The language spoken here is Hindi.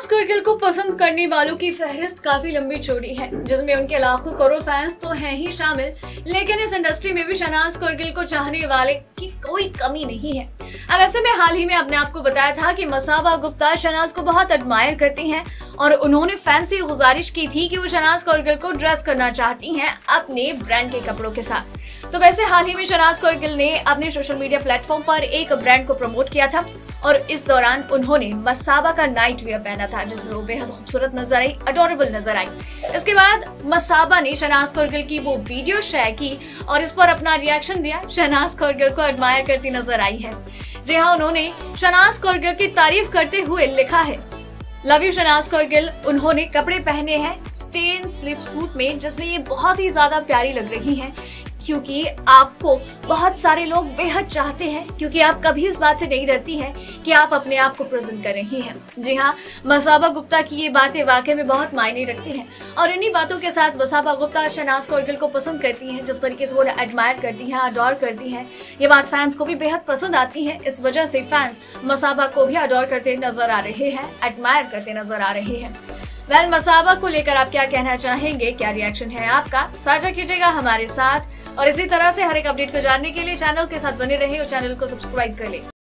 शहनाज कौरगिल को पसंद करने वालों की फहरिस्त काफी लंबी चौड़ी है, जिसमें उनके लाखों करोड़ फैंस तो हैं ही शामिल, लेकिन इस इंडस्ट्री में भी शहनाज कौरगिल को चाहने वाले की कोई कमी नहीं है। अब ऐसे में हाल ही में आपने आपको बताया था कि मसाबा गुप्ता शहनाज को बहुत एडमायर करती हैं और उन्होंने फैंस से गुजारिश की थी कि वो शहनाज कौरगिल को ड्रेस करना चाहती हैं अपने ब्रांड के कपड़ों के साथ। तो वैसे हाल ही में शहनाज कौरगिल ने अपने सोशल मीडिया प्लेटफॉर्म पर एक ब्रांड को प्रमोट किया था और इस दौरान उन्होंने मसाबा का नाइट वियर पहना था, जिसमें वो बेहद खूबसूरत नजर आई, अडोरेबल नजर आई। इसके बाद मसाबा ने शहनाज कौरगिल की वो वीडियो शेयर की और इस पर अपना रिएक्शन दिया। शहनाज कौरगिल को एडमायर करती नजर आई है। जी हाँ, उन्होंने शहनाज कौरगिल की तारीफ करते हुए लिखा है, लव यू शहनाज कौरगिल। उन्होंने कपड़े पहने हैं स्टेन स्लिप सूट में, जिसमें ये बहुत ही ज्यादा प्यारी लग रही हैं, क्योंकि आपको बहुत सारे लोग बेहद चाहते हैं, क्योंकि आप कभी इस बात से नहीं डरती हैं कि आप अपने आप को प्रेजेंट कर रही हैं। जी हाँ, मसाबा गुप्ता की ये बातें वाकई में बहुत मायने रखती हैं और इन्हीं बातों के साथ मसाबा गुप्ता शहनाज कौरगिल को पसंद करती हैं। जिस तरीके से वो एडमायर करती हैं, अडोर करती हैं, ये बात फैंस को भी बेहद पसंद आती है। इस वजह से फैंस मसाबा को भी अडोर करते नजर आ रहे हैं, एडमायर करते नजर आ रहे हैं। मसाबा को लेकर आप क्या कहना चाहेंगे, क्या रिएक्शन है आपका, साझा कीजिएगा हमारे साथ। और इसी तरह से हर एक अपडेट को जानने के लिए चैनल के साथ बने रहे और चैनल को सब्सक्राइब कर ले।